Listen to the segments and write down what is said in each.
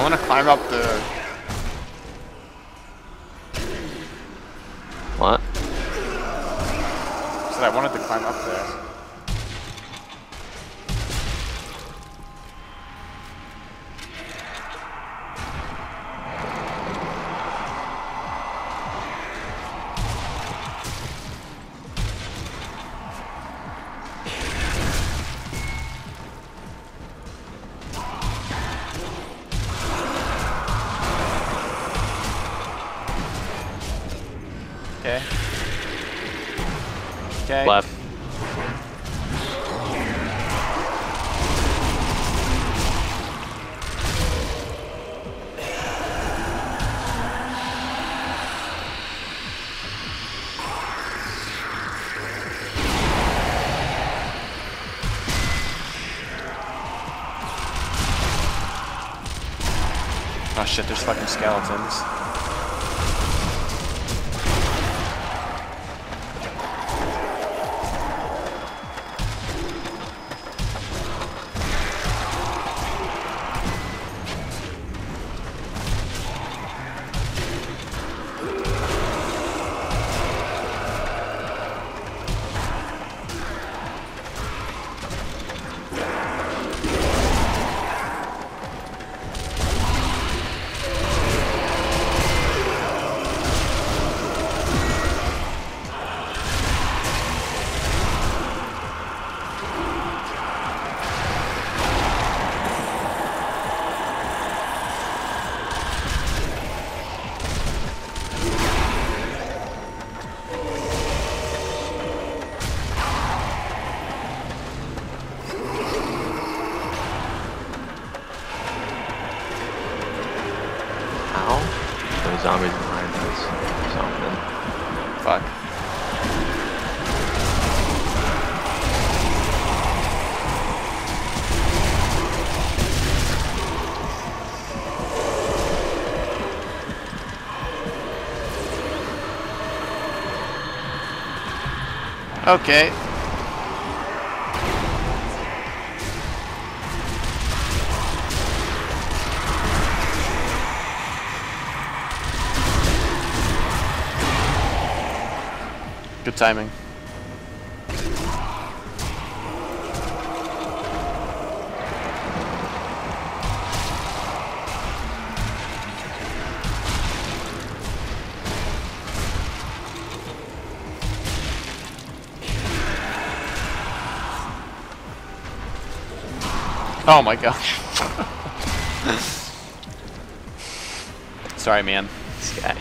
want to climb up the... What? I said I wanted to climb up there. Okay. Okay. Left. Oh shit, there's fucking skeletons. Zombies behind us. Something. Fuck. Okay. Good timing. Oh my gosh. Sorry, man. This guy.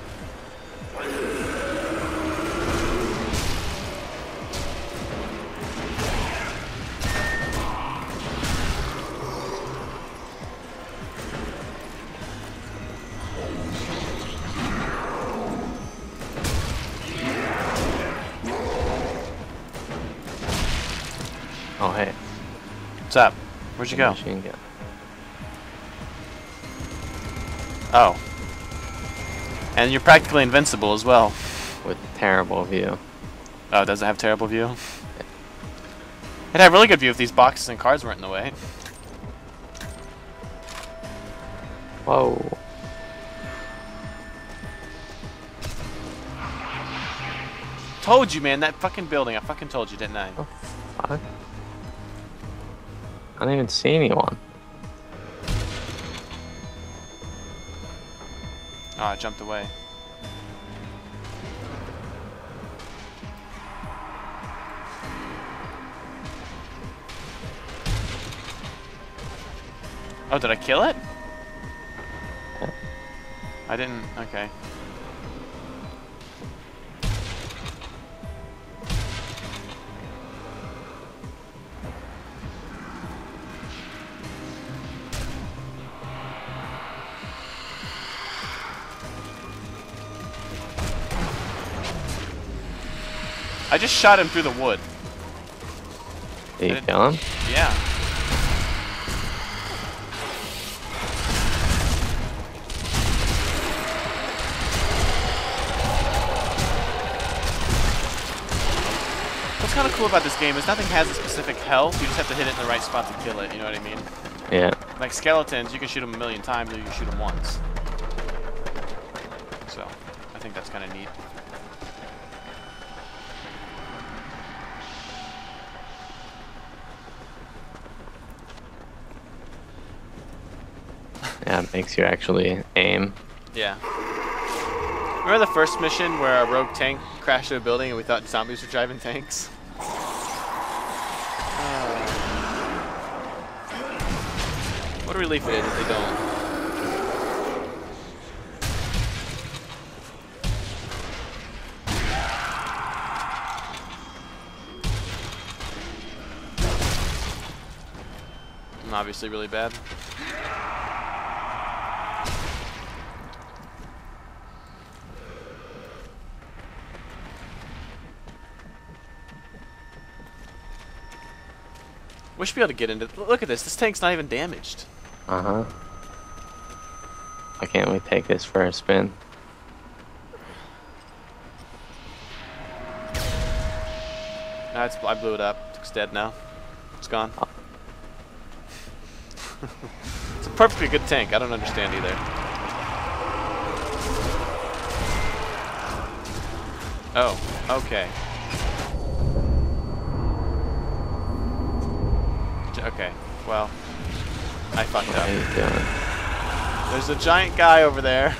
Oh, hey. What's up? Where'd you go? Machine gun. Oh. And you're practically invincible as well. With terrible view. Oh, does it have terrible view? It'd have really good view if these boxes and cards weren't in the way. Whoa. Told you, man, that fucking building. I fucking told you, didn't I? Oh, fuck. I don't even see anyone. Oh, I jumped away. Oh, did I kill it? I didn't. Okay. I just shot him through the wood. Did you kill him? Yeah. What's kind of cool about this game is nothing has a specific health. You just have to hit it in the right spot to kill it. You know what I mean? Yeah. Like skeletons, you can shoot them a million times, or you can shoot them once. So, I think that's kind of neat. Yeah, it makes you actually aim. Yeah. Remember the first mission where a rogue tank crashed into a building and we thought zombies were driving tanks? What a relief it is if they don't. I'm obviously really bad. We should be able to get into. Look at this. This tank's not even damaged. Uh-huh. Why can't we take this for a spin? No, I blew it up. It's dead now. It's gone. Oh. It's a perfectly good tank. I don't understand either. Oh, okay. Okay, well, I fucked What are you up. doing? There's a giant guy over there.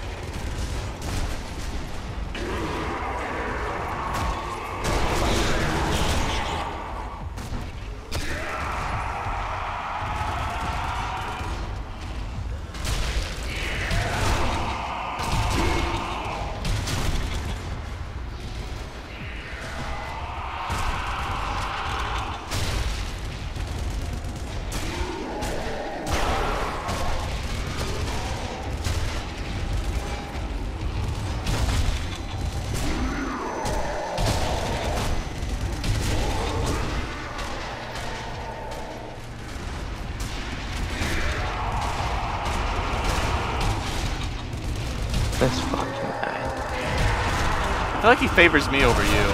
This fucking guy. I feel like he favors me over you.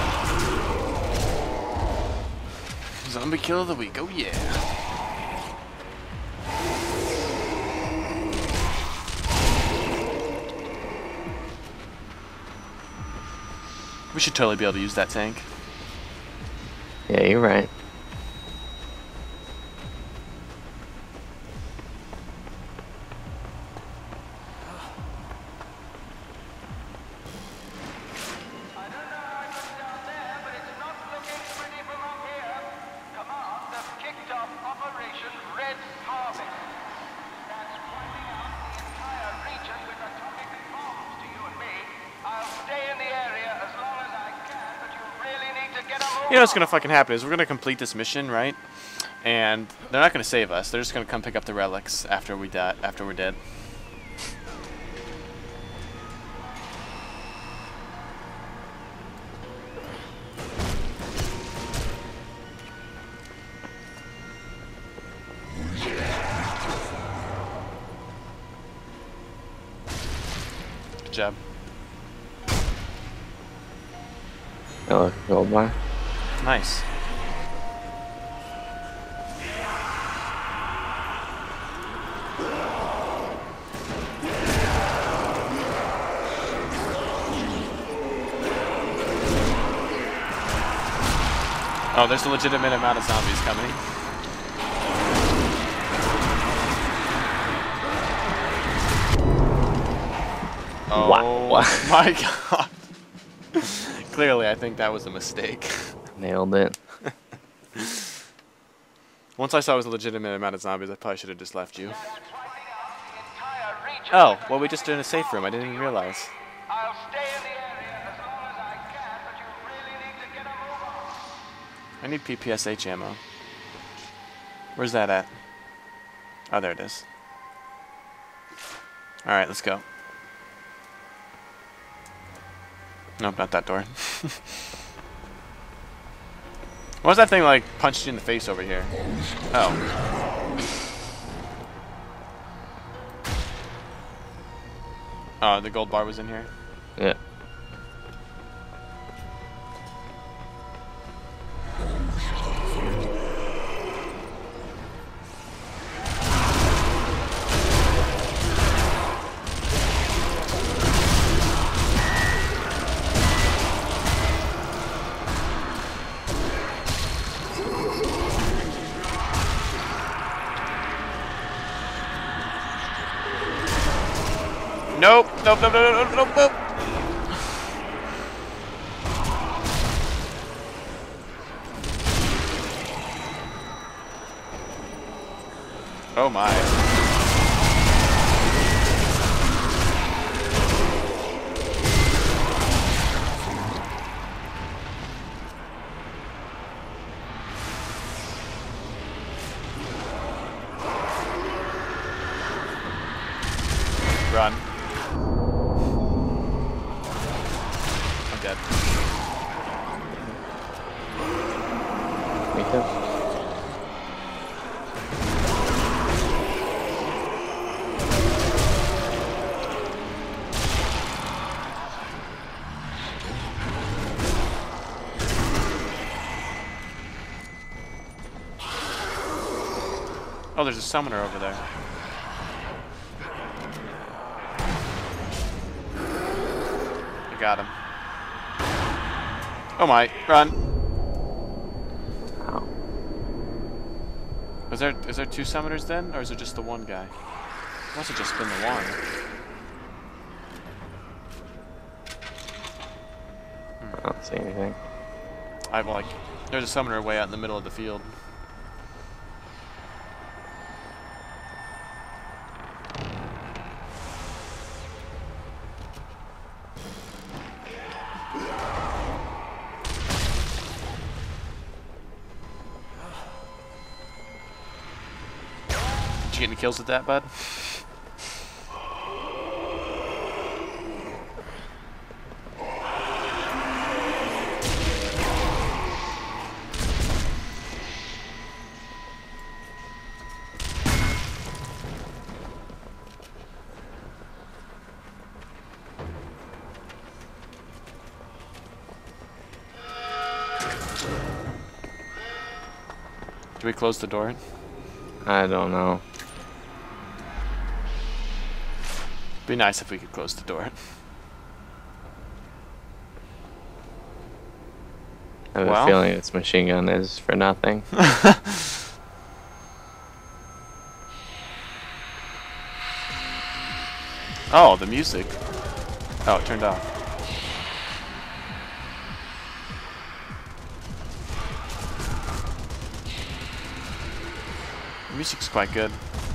Zombie kill of the week. Oh yeah. We should totally be able to use that tank. Yeah, you're right. You know what's gonna fucking happen is we're gonna complete this mission, right? And they're not gonna save us. They're just gonna come pick up the relics after we die. After we're dead. Good job. Oh, gold bar. Nice. Oh, there's a legitimate amount of zombies coming. Oh Wow. my god. Clearly, I think that was a mistake. Nailed it. Once I saw it was a legitimate amount of zombies, I probably should have just left you. Oh, well, we just did a safe room. I didn't even realize. I'll stay in the area as long as I can, but you really need to get a move on. I need PPSH ammo. Where's that at? Oh, there it is. Alright, let's go. Nope, not that door. What was that thing like punched you in the face over here? Oh. Oh, the gold bar was in here? Yeah. Nope. Nope. Nope. Nope. Nope. Nope. Nope. Oh my. Run. I'm dead. Me too. Oh, there's a summoner over there. I got him. Oh my, run. Ow. Is there two summoners then, or is it just the one guy? Must have just been the one. I don't see anything. I'm like, there's a summoner way out in the middle of the field. Did you get any kills with that, bud? Do we close the door? I don't know. Be nice if we could close the door. I have Well. a feeling this machine gun is for nothing. Oh, the music. Oh, it turned off. The music's quite good.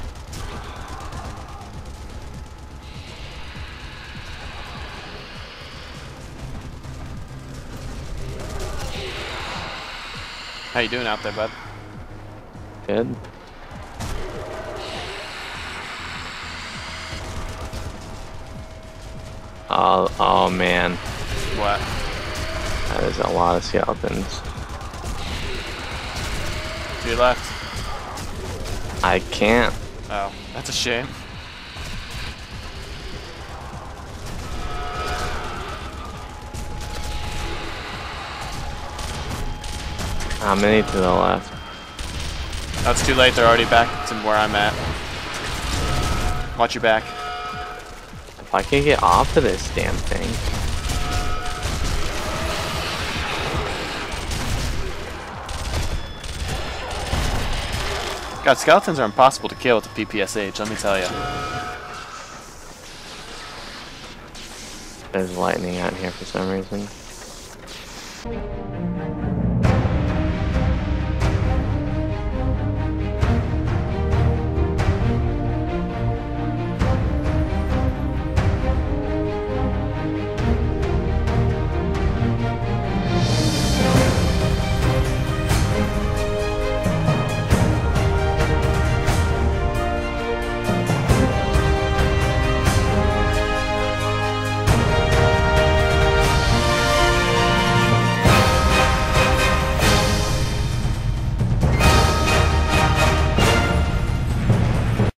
How you doing out there, bud? Good. Oh man, What? that is a lot of skeletons. To your left. I can't. Oh, that's a shame. How many to the left? That's too late. They're already back to where I'm at. Watch your back. If I could get off of this damn thing. God, skeletons are impossible to kill with the PPSH, let me tell you. There's lightning out here for some reason.